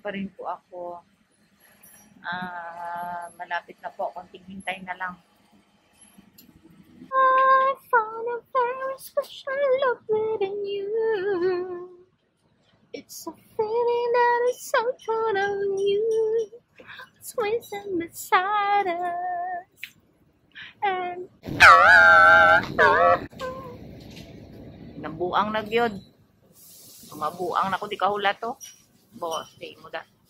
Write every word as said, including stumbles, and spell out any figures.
pa rin po ako. Uh, malapit na po. Konting hintay na lang. I found a very special love within you. It's a feeling that is so true of you. It's waiting beside us. And nabuang na gyud. Mabuang na ko di kahula to. Boss, say mo da.